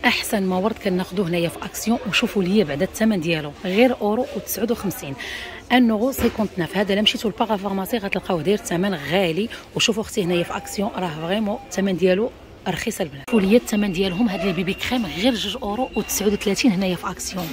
احسن ما ورد كناخذوه هنايا في اكسيون. وشوفوا ليا بعدا الثمن ديالو غير اورو و59 انورو 59. هذا الا مشيتوا للباغا فارماسي غتلقاوه داير الثمن غالي. وشوفوا اختي هنايا في اكسيون راه فريمون الثمن ديالو رخيص البنات. شوفوا ليا الثمن ديالهم هاد لي بيبي كريم غير 2 اورو و39 هنايا في اكسيون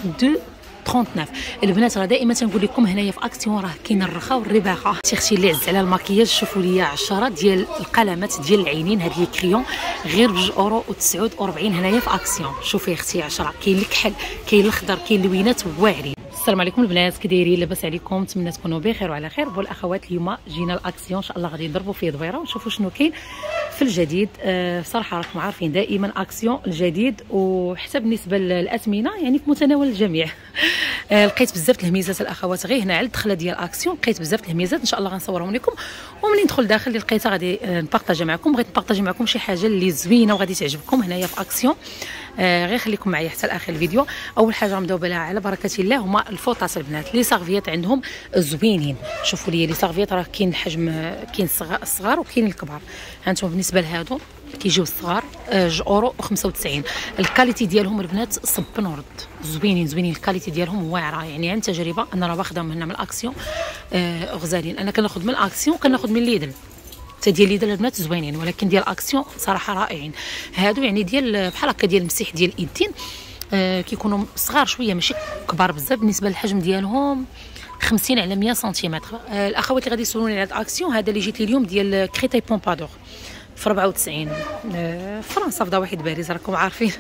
39. البنات راه دائما تنقول لكم هنايا في اكسيون راه كاين الرخاء والرباحه. اختي اللي عز على المكياج شوفوا ليا 10 ديال القلمات ديال العينين هاد لي كريون غير 2 اورو و49 هنايا في اكسيون. شوفي اختي 10 كاين الكحل كاين الاخضر كاين اللوينات واعرين. السلام عليكم البنات، كي دايرين؟ لاباس عليكم؟ نتمنى تكونوا بخير وعلى خير. الاخوات اليوم جينا الاكسيون ان شاء الله غادي نضربوا فيه دويره ونشوفوا شنو كاين في الجديد. بصراحه راكم عارفين دائما اكسيون الجديد وحتى بالنسبه للاثمنه يعني في متناول الجميع. لقيت بزاف الهميزات الاخوات غير هنا على الدخله ديال اكسيون لقيت بزاف الهميزات ان شاء الله غنصورهم لكم. وملي ندخل داخل اللي لقيتها غادي نبارطاجي معكم. بغيت نبارطاجي معكم شي حاجه اللي زوينه وغادي تعجبكم هنايا في اكسيون. غير خليكم معايا حتى لاخر الفيديو. اول حاجه غنبداو بها على بركه الله هما الفوطات البنات. لي صافيات عندهم زوينين. شوفوا لي صافيات راه كاين الحجم كاين الصغار وكاين الكبار. هانتوما بالنسبه لهادو كيجيو الصغار 2 اورو و95. الكاليتي ديالهم البنات صب نورد زوينين الكاليتي ديالهم واعره. يعني عن تجربه انا راه واخدهم هنا من الاكسيون غزالين. انا كناخذ من الاكسيون كناخذ من ليدل حتى ديال ليدل البنات زوينين ولكن ديال اكسيون صراحه رائعين. هادو يعني ديال بحال هكا ديال المسيح ديال الايدين كيكونوا صغار شويه ماشي كبار بزاف. بالنسبه للحجم ديالهم 50 على 100 سنتيمتر. الاخوات اللي غادي يسولوني على الاكسيون هذا اللي جيت لي اليوم ديال كريتاي بومبادور في 94 فرنسا في واحد باريس راكم عارفين.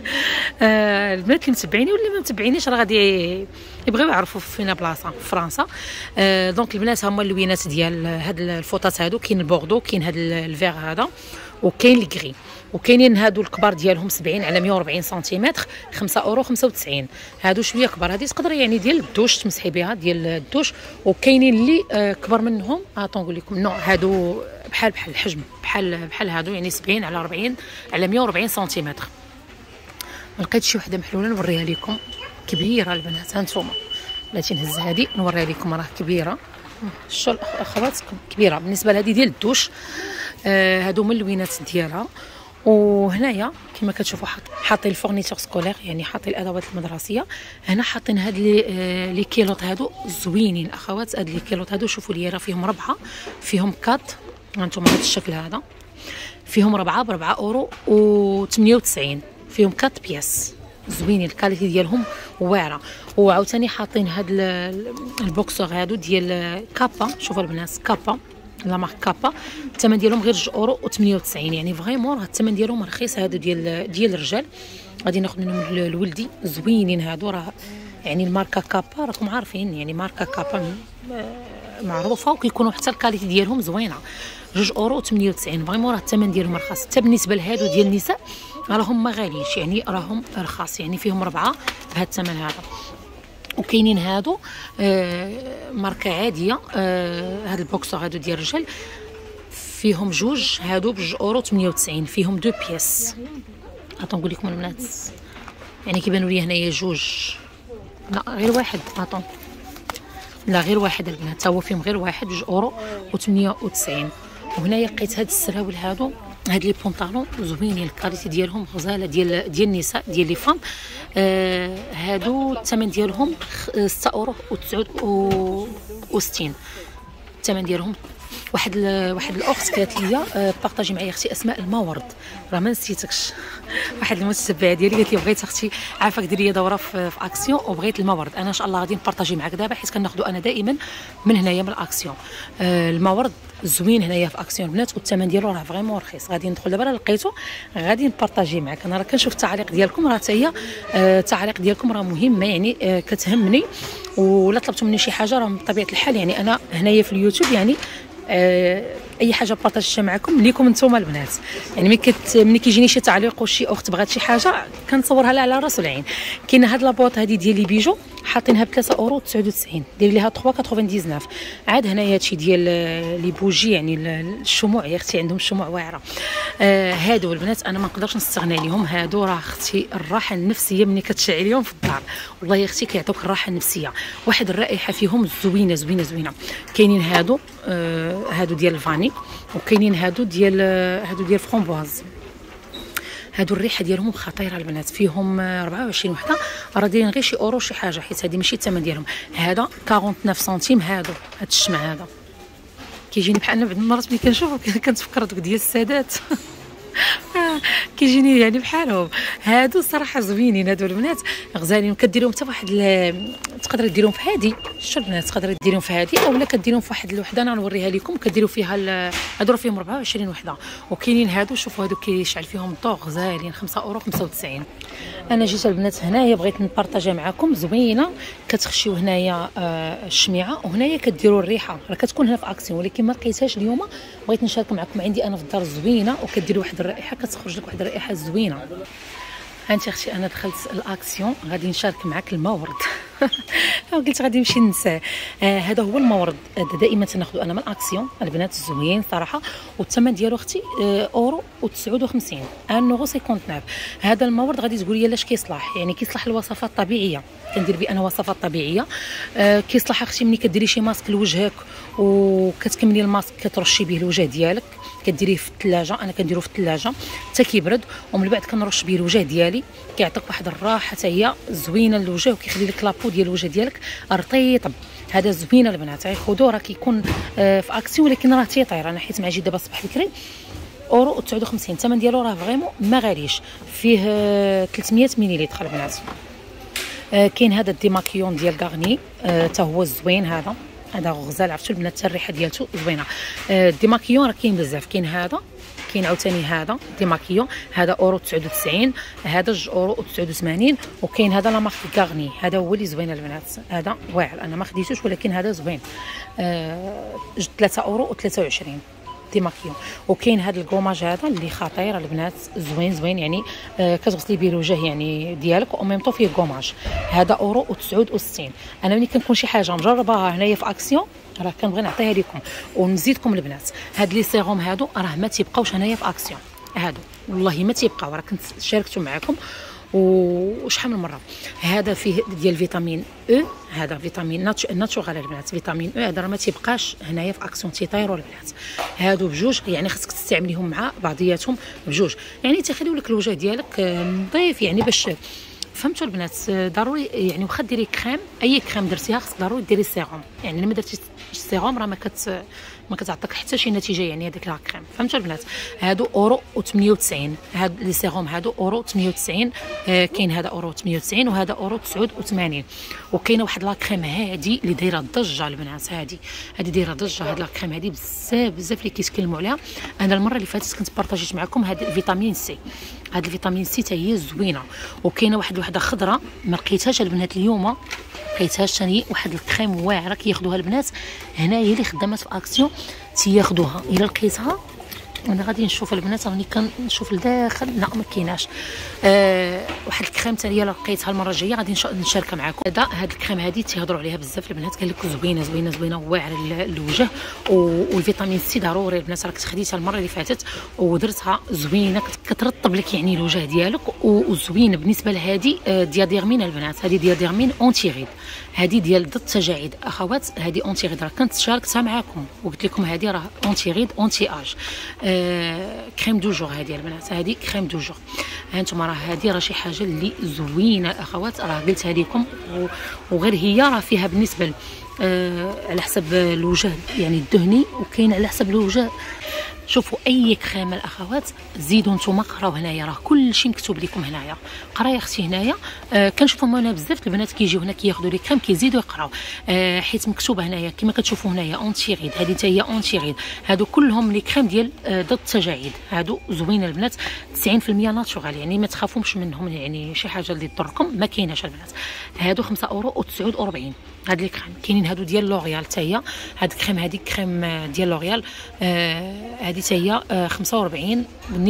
البنات اللي متبعيني واللي ما متبعينيش راه غادي يبغيو يعرفوا فينا بلاصه في فرنسا. دونك البنات هما اللوينات ديال هاد الفوطات هادو. كاين البوردو كاين هاد الفيغ هذا وكاين الكري. وكاينين هادو الكبار ديالهم 70 على 140 سنتيمتر 5 اورو 95. هادو شويه كبار هادي تقدر يعني ديال الدوش تمسحي بها ديال الدوش. وكاينين اللي كبر منهم نقول لكم نوع هادو بحال الحجم بحال هادو يعني 70 على 40 على 140 سنتيمتر. لقيت شي وحده محلوله نوريها لكم كبيره البنات. هانتوما بلاتي نهز هادي نوريها لكم راه كبيره. شو الاخوات كبيره بالنسبه لهادي ديال الدوش. هادو من اللوينات ديالها. وهنايا كما كتشوفوا حاطين الفورنيتور سكولير يعني حاطين الادوات المدرسيه. هنا حاطين هاد لي كيلوط هادو زوينين الاخوات. هاد لي كيلوط هادو شوفوا لي راه فيهم 4 فيهم كات. هانتوما هاد الشكل هذا فيهم 4 ب 4 اورو و98 فيهم كات بياس زوينين الكاليتي ديالهم واعره. وعاوتاني حاطين هاد البوكسور هادو ديال كابا. شوفوا البنات كابا لا مارك كابا الثمن ديالهم غير 2 اورو و98 يعني فريمون راه الثمن ديالهم رخيص. هادو ديال الرجال غادي ناخذ منهم الولدي زوينين هادو. راه يعني الماركه كابا راكم عارفين يعني ماركه كابا معروفه وكيكونوا حتى الكاليتي ديالهم زوينه 2 اورو و98 فريمون راه الثمن ديالهم رخيص. حتى بالنسبه لهادو ديال النساء راهم ما غاليش يعني راهم رخاص يعني فيهم 4 بهذا الثمن هذا. وكاينين هادو ماركه عاديه. هاد البوكسر هادو ديال الرجال فيهم 2 هادو ب 2 اورو 98 فيهم 2 بياس. نقول لكم البنات يعني كيبانوا لي هنايا 2 لا غير واحد لا غير واحد البنات. هو فيهم غير واحد 2 اورو و98. وهنايا لقيت هاد السراول هادو هاد لي بونطالون زوينين الكاليتي ديالهم غزاله ديال النساء ديال لي فام. هادو الثمن ديالهم 6 اورو و69 الثمن ديالهم. واحد الاخت قالت لي بارطاجي معايا اختي اسماء المورد راه ما نسيتكش. واحد المتتبعه ديالي قالت لي بغيت اختي عافاك ديري لي دوره في اكسيون وبغيت المورد. انا ان شاء الله غادي نبارطاجي معاك دابا حيت كناخذو انا دائما من هنايا من الاكسيون. المورد زوين هنايا في اكسيون البنات والثمن ديالو راه فريمون رخيص. غادي ندخل دابا لقيتو غادي نبارطاجي معاك. انا راه كنشوف التعليق ديالكم راه حتى هي التعليق ديالكم راه مهمه يعني كتهمني. ولا طلبتوا مني شي حاجه راه بطبيعه الحال يعني انا هنايا في اليوتيوب يعني اي حاجه بارطاجيتها معكم ليكم نتوما البنات. يعني ملي كيجيني شي تعليق وشي اخت بغات شي حاجه كنصورها لها على راس العين. كاينه هاد لابوط هادي ديال لي بيجو حاطينها ب 3 اورو 99 دير ليها 3.99. عاد هنايا هادشي ديال لي بوجي يعني الشموع يا اختي عندهم شموع واعره. هادو البنات انا ما نقدرش نستغنى عليهم. هادو راه اختي الراحه النفسيه ملي كتشعليهم في الدار والله يا اختي كيعطوك الراحه النفسيه. واحد الرائحه فيهم زوينه. كاينين هادو ديال الفاني وكاينين هادو ديال فرومبواز. هادو الريحه ديالهم خطيره البنات، فيهم 24 وحده، راه دايرين غير شي اورو شي حاجه، حيت هادي ماشي الثمن ديالهم. هذا 49 سنتيم، هاد الشمع هذا كيجيني بحال انا بعض المرات ملي كنشوفو كنتفكر دوك ديال السادات كيجيني يعني بحالهم. هادو الصراحه زوينين هادو البنات، غزالين، كديرهم حتى فواحد تقدر ديرهم في هادي، شتو البنات تقدر ديرهم في هادي، اولا كديرهم في واحد الوحده انا نوريها لكم، كديروا فيها هادو فيهم 24 وحده. وكاينين هادو شوفوا هادو كيشعل فيهم الضوء، غزالين 5 اورو 95. انا جيت البنات هنايا بغيت نبارطاجي معكم، زوينه كتخشيو هنايا الشميعه، وهنايا كديروا الريحه، راه كتكون هنا في اكسيون ولكن ما لقيتهاش اليوم، بغيت نشارك معكم عندي انا في الدار زوينه، وكديروا واحد الرائحه كتخرج لك واحد الرائحه زوينه. انت اختي انا دخلت الاكسيون غادي نشارك معك المورد قلت غادي نمشي ننساه. هذا هو المورد دائما تناخذو انا من الاكسيون البنات، زوين صراحه، والثمن ديالو اختي اورو و59 انورو 59. هذا المورد غادي تقولي لاش كيصلح، يعني كيصلح الوصفات الطبيعيه، كندير به انا وصفات طبيعيه. كيصلح اختي ملي كديري شي ماسك لوجهك وكتكملي الماسك كترشي به الوجه ديالك، كديريه في الثلاجه، انا كنديرو في الثلاجه حتى كيبرد، ومن بعد كنرش به الوجه ديالي، كيعطيك واحد الراحه حتى هي زوينه للوجه، وكيخلي لك لابو ديال الوجه ديالك رطيب. هذا زوينه البنات، خذوه راه كيكون في اكسيون ولكن راه تيطير، انا حيت مع جيت دابا الصباح بكري اورو 59. الثمن ديالو راه فريمون ما غاليش، فيه 300 مليلتر البنات. كاين هذا الديماكيون ديال غارني حتى هو زوين، هذا غزال، عرفتوا البنات حتى الريحه ديالته زوينه. الديماكيون راه كاين بزاف، كاين هذا، كاين عاوتاني هذا ديماكيون، هذا اورو 99، هذا 2 اورو 89، وكاين هذا لا مارك غارني، هذا هو اللي زوين البنات، هذا واعر انا ما خديتوش ولكن هذا زوين، 3 اورو 23 ديماكيون. وكاين هذا الكوماج هذا اللي خطير البنات، زوين يعني كتغسلي به الوجه يعني ديالك، او ميم طو فيه كوماج، هذا اورو 69. انا ملي كنكون شي حاجه مجرباها هنايا في اكسيون راه كنبغي نعطيها لكم ونزيدكم البنات. هاد لي سيروم هادو راه ما تيبقاوش هنايا في اكسيون، هادو والله ما تيبقاو، راه كنت شاركتو معكم وشحال من مره. هذا فيه ديال فيتامين او، هذا فيتامين ناتشورال البنات، فيتامين او هذا راه ما تيبقاش هنايا في اكسيون، تيطيروا البنات. هادو بجوج يعني خاصك تستعمليهم مع بعضياتهم بجوج، يعني تيخليو لك الوجه ديالك نظيف، يعني باش فهمتوا البنات. ضروري يعني واخا ديري كريم، اي كريم درتيها خصك ضروري ديري سيروم، يعني الا ما درتيش السيروم راه ما كتعطيك حتى شي نتيجه، يعني هذيك لا كريم، فهمتوا البنات. هادو اورو و98، هاد لي سيروم هادو اورو 98. كاين هذا اورو 98 وهذا اورو 89. وكاينه واحد لا كريم هادي اللي دايره ضجه البنات، هادي دايره ضجه، هاد لا كريم هادي بزاف اللي كيتكلموا عليها. انا المره اللي فاتت كنت بارطاجيت معكم هاد الفيتامين سي، هاد الفيتامين سي حتى هي زوينه. وكاينه وحده خضراء ما لقيتهاش البنات اليوم، لقيتهاش ثاني واحد الكريم واعره كياخذوها البنات هنايا اللي خدامات في اكسيون تياخذوها. الا لقيتها انا غادي نشوف البنات، راني كنشوف لداخل، لا ما كايناش. واحد الكريم حتى هي لقيتها المره الجايه غادي نشاركها معكم. هاد الكريم هادي تيهضروا عليها بزاف البنات، قال لك زوينه واعره للوجه، والفيتامين سي ضروري البنات، راك خديتها المره اللي فاتت ودرتها زوينه، كترطب لك يعني الوجه ديالك، وزوينه. بالنسبه لهادي دياديرمين البنات، هذه دياديرمين اونتي غيد، هذه ديال ضد التجاعيد اخوات، هذه اونتي غيد، راه كنت شاركتها معكم وقلت لكم هذه راه اونتي غيد اونتي اج. كريم دو جور هذه البنات، هذه كريم دو جور، هانتوما راه هذه راه شي حاجه اللي زوينه الاخوات، راه قلتها لكم. وغير هي راه فيها بالنسبه على حسب الوجه يعني الدهني، وكاين على حسب الوجه. شوفوا اي كريم الاخوات زيدوا نتوما قراو هنايا، راه كلشي مكتوب لكم هنايا، قرا يا اختي هنايا. كنشوفهم انا بزاف البنات كيجيو هنا كياخذوا لي كريم كيزيدوا يقراو، حيت مكتوبه هنايا كما كتشوفوا هنايا اونتي غيد، هذه حتى هي اونتي غيد. هادو كلهم لي كريم ديال ضد التجاعيد، هادو زوينه البنات، 90% ناتشورال، يعني ما تخافوش منهم، يعني شي حاجه اللي تضركم ما كايناش البنات. هادو 5 اورو و49 هاد لي كريم. كاينين هادو ديال لوريال حتى هي، هاد الكريم هادي كريم ديال لوريال، هذه هي 45.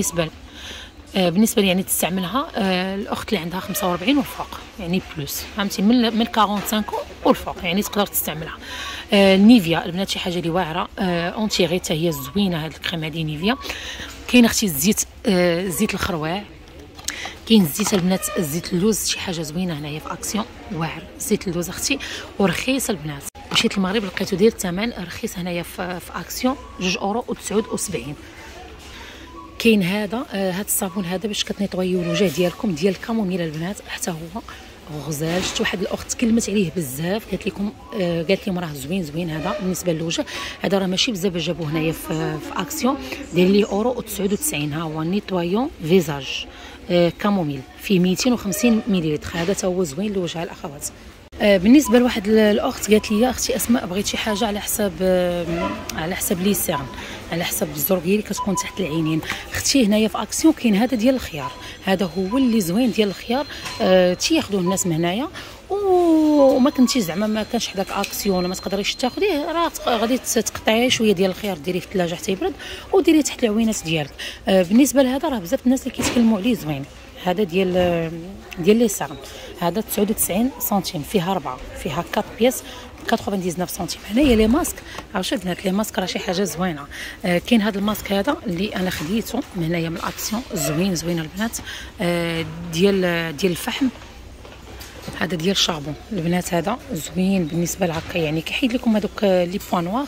بالنسبه يعني تستعملها الاخت اللي عندها 45 والفوق، يعني بلوس، فهمتي، من 45 والفوق يعني تقدر تستعملها. نيفيا البنات شي حاجه اللي واعره، اونتي غي حتى هي زوينه هاد الكريم هذه نيفيا. كاين اختي زيت الخروع، كاين الزيت البنات، زيت اللوز شي حاجه زوينه هنايا في اكسيون، واعر زيت اللوز اختي ورخيص البنات. مشيت المغرب لقيتو ديال الثمن رخيص هنايا في اكسيون 2 اورو و79. كاين هذا الصابون هذا باش كتنيطويو الوجه ديالكم، ديال الكاموميل البنات، حتى هو غزال. شفت واحد الاخت كلمت عليه بزاف، قالت لكم قالت لهم راه زوين هذا بالنسبه للوجه. هذا راه ماشي بزاف جابوه هنايا في اكسيون، داير ليه اورو و99. ها هو نيطويون فيزاج كاموميل فيه 250 مليلتر. هذا تا هو زوين للوجه الاخوات. بالنسبه لواحد الاخت قالت لي اختي اسماء بغيت شي حاجه على حساب لي سيرن، على حساب الزرقيه اللي كتكون تحت العينين. اختي هنايا في اكسيون كاين هذا ديال الخيار، هذا هو اللي زوين ديال الخيار. تياخذوه الناس من هنايا، وما كنتي زعما ما كانش حداك اكسيون ما تقدريش تاخذيه، راه غادي تقطعي شويه ديال الخيار ديريه في الثلاجه حتى يبرد وديريه تحت العوينات ديالك. بالنسبه لهذا راه بزاف الناس اللي كيتكلموا عليه زوين. هذا ديال لي سارن، هذا 99 سنتيم، فيها 4، فيها 4 بياس 99 سنتيم. هنايا لي ماسك، عرفتوا البنات لي ماسك راه شي حاجه زوينه. كاين هذا الماسك هذا اللي انا خديته من هنايا من الاكسيون، زوين البنات. ديال الفحم، هذا ديال الشابون البنات، هذا زوين بالنسبه لهكا، يعني كيحيد لكم هذوك لي بوان نوار.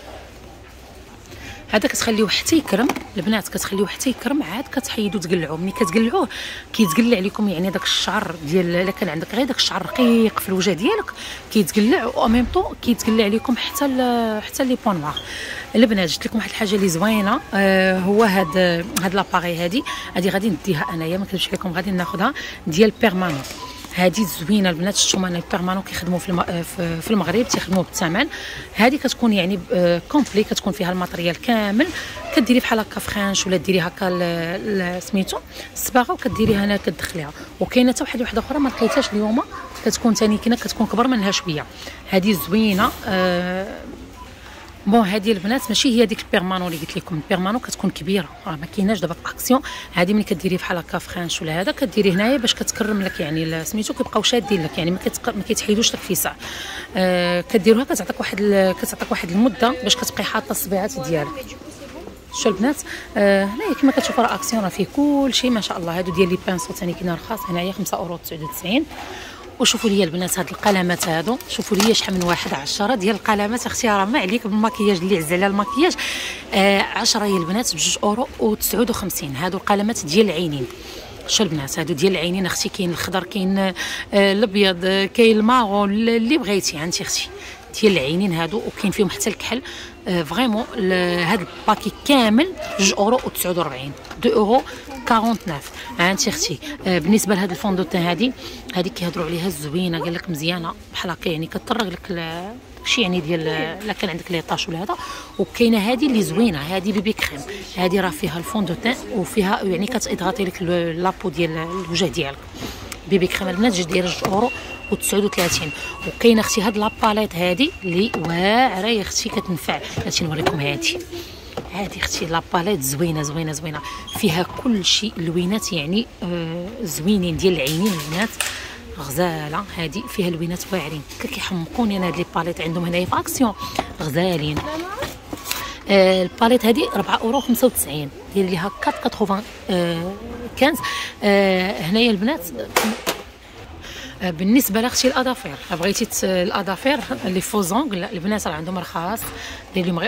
هذا كتخليوه حتى يكرم البنات، كتخليوه حتى يكرم، عاد كتحيدو تقلعوه. ملي كتقلعوه كيتقلع لكم يعني داك الشعر ديال، الا كان عندك غير داك الشعر رقيق في الوجه ديالك كيتقلع، او ميم طون كيتقلع لكم حتى لي بوان نوار. البنات جبت لكم واحد الحاجه اللي زوينه، هو هاد لاباري هادي غادي نديها انايا، ما نكذبش عليكم غادي ناخذها، ديال بيرمانون. هذه زوينه البنات، شفتوا انا البيرمانون كيخدموا في المغرب تيخدموا بالثمن. هذه كتكون يعني كومبلي، كتكون فيها الماتريال كامل، كديري بحال هكا فرانش ولا ديري هكا سميتو الصباغه وكديريها هنا كتدخليها. وكاينه حتى واحده اخرى ما لقيتهاش اليوم، كتكون ثاني كتكون كبر منها شويه. هذه زوينه. بون هذه البنات ماشي هي ديك البيرمانون اللي قلت لكم، البيرمانون كتكون كبيره، راه ما كايناش دابا في اكسيون. هذه ملي كديري بحال هكا فرانش ولا هذا كديري هنايا باش كتكرم لك يعني سميتو، كيبقاو شادين لك، يعني ما كيتحيدوش لك فيسع. كديروها كتعطيك واحد المده باش كتبقاي حاطه الصبيعات ديالك. شو البنات هنايا كما كتشوفوا راه اكسيون راه فيه كلشي ما شاء الله. هادو ديال لي بانسو ثاني كاين رخاص هنايا 5.99 €. وشوفوا لي البنات هاد القلمات هادو، شوفوا لي شحال من واحد 10 ديال القلمات. اختي راه ما عليك بالمكياج اللي عز على المكياج. 10 يا البنات ب2.59 €. هادو القلمات ديال العينين. شو البنات هادو ديال العينين اختي، كاين الخضر كاين الابيض كاين الماغون اللي بغيتي عندي اختي ديال العينين هادو، وكاين فيهم حتى الكحل. فريمون هاد الباكي كامل 2.49 €، 2.49 €. انت اختي بالنسبه لهاد الفوندوتين هذه كيهضروا عليها زوينه، قال لك مزيانه بحال هكا، يعني كتطرق لك شي يعني ديال الا كان عندك لي طاش ولا هذا. وكاينه هذه اللي زوينه، هذه بيبي كريم، هذه راه فيها الفوندوتين وفيها يعني كتضغطي لك لابو ديال الوجه ديالك. بيبي كريم البنات جوج دايره 2.39 €. وكاينه اختي هاد لاباليت هذه اللي واعره يا اختي كتنفع. هاتي نوريكم هذه اختي لاباليت زوينه فيها كل شيء لوينات يعني زوينين ديال العينين البنات، غزاله. هذه فيها لوينات واعرين، كيحمقوني انا هاد لي باليت عندهم هنايا في اكسيون غزالين. الباليت هذه 4.95 €، دير ليها 4.95 هنايا البنات. بالنسبه لاختي الاظافير، بغيتي الاظافير اللي فوزونغ البنات راه عندهم رخاص، داير لهم غير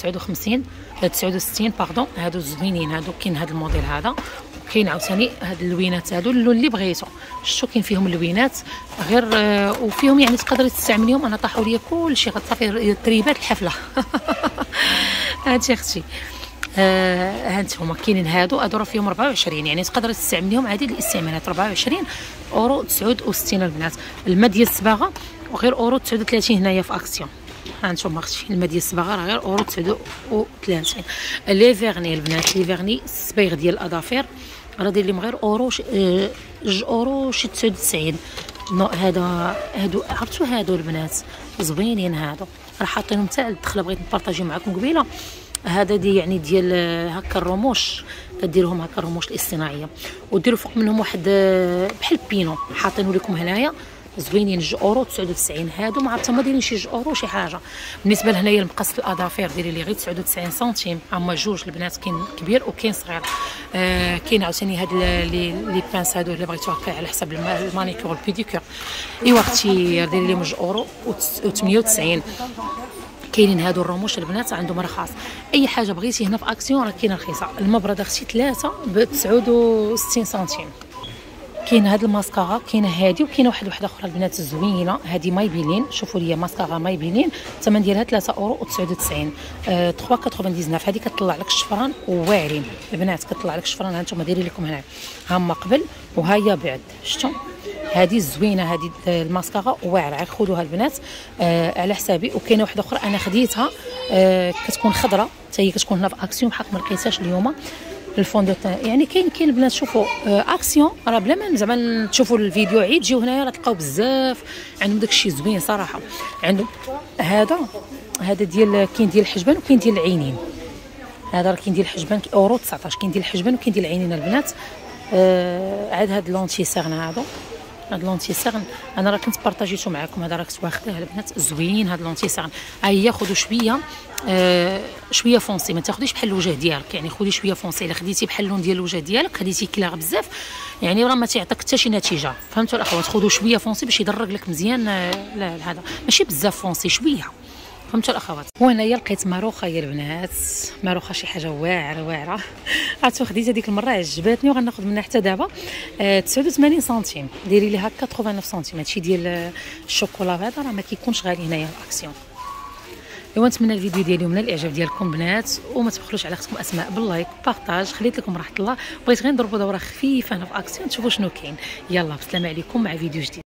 €69 باردون. هادو زوينين، هادو كاين هاد الموديل هذا، وكاين عاوتاني هاد اللوينات هادو اللون اللي بغيتو. شتو كاين فيهم اللوينات غير وفيهم يعني تقدري تستعمليهم. انا طاحوا ليا كلشي غتصافي تريبات الحفله. هانتي اختي هانتوما كاينين هادو راه فيهم 24، يعني تقدري تستعمليهم عادي للاستعمالات. 24.69 € البنات. الماء ديال الصباغه وغير €39 هنايا في اكسيون. هانتوما اختي الماء ديال الصباغه راه غير €39. لي فيرني البنات، لي فيرني الصبيغ ديال الاظافير راه داير لهم غير €2.99 €. نو هادو عرفتوا هادو البنات زوينين، هادو راه حاطينهم حتى الدخله، بغيت نبارطاجي معكم قبيله. هذا يعني ديال هكا الرموش، كديروهم هكا الرموش الاصطناعيه، وديروا فوق منهم واحد بحال بينو حاطينه لكم هنايا زوينين. €2.99 هادو، ما عرفتها ما دايرين شي €2 شي حاجه. بالنسبه لهنايا المقص الاظافير ديري لي غير 99 سنتيم، هما جوج البنات، كاين كبير وكاين صغير. كاين عاوتاني هاد لي بانس هادو اللي بغيتو هكا على حساب المانيكور والبيديكور. ايوا اختي ديري لهم €2.98. كاينين هادو الرموش البنات عندهم رخاص. اي حاجه بغيتي هنا في اكسيون راه كاينه رخيصه. المبرد اختي 3 ب 69 سنتيم. كاين هاد الماسكارا، كاينه هادي وكاينه واحده اخرى البنات زوينه. هادي مايبيلين، شوفوا لي ماسكارا مايبيلين، الثمن ديالها 3.99 €. 3.99. هادي كتطلع لك الشفران واعرين البنات، كتطلع لك الشفران. ها نتوما دايرين لكم هنا هما قبل وهي بعد، شفتوا؟ هذه زوينه، هذه الماسكارا واعره، خذوها البنات على حسابي. وكاينه واحده اخرى انا خديتها كتكون خضراء حتى هي، كتكون هنا في اكسيون بحق ما لقيتهاش اليوم. الفوندو يعني كاين البنات. شوفوا اكسيون راه بلا ما زعما تشوفوا الفيديو عيد تجيو هنايا راه تلقاو بزاف عندهم داكشي زوين صراحه. عندهم هذا ديال كاين ديال الحجبان وكاين ديال العينين. هذا راه كاين ديال الحجبان اورو 19، كاين ديال الحجبان وكاين ديال العينين البنات. عاد هاد لونتي سيغن هاد لونتي سيغن انا راه كنت بارطاجيتو معكم. هذا راه كنت واخداه البنات زوين. هاد لونتي سيغن هي خذوا شويه شويه فونسي، ما تاخذيش بحال الوجه ديالك، يعني خذي شويه فونسي. الا خديتي بحال اللون ديال الوجه ديالك خديتي كلاغ بزاف يعني راه ما تيعطيك حتى شي نتيجه. فهمتوا الاخوات؟ خذوا شويه فونسي باش يدرج لك مزيان. لا هذا ماشي بزاف فونسي، شويه. فهمتوا الاخوات؟ وهنايا لقيت ماروخه يا البنات، ماروخه شي حاجه واعره. عرفتوا خديت هذيك المره عجباتني وغناخذ منها حتى دابا 89 سنتيم. ديري ليها 89 سنتيم. هادشي ديال الشوكولا هذا راه ما كيكونش غالي هنايا في اكسيون. ايوا نتمنى الفيديو ديالي من الاعجاب ديالكم بنات، وما تبخلوش على اختكم اسماء باللايك بارطاج. خليت لكم راحه الله، بغيت غير نضربوا دوره خفيفه هنا في اكسيون تشوفوا شنو كاين. يلا بسلام عليكم مع فيديو جديد.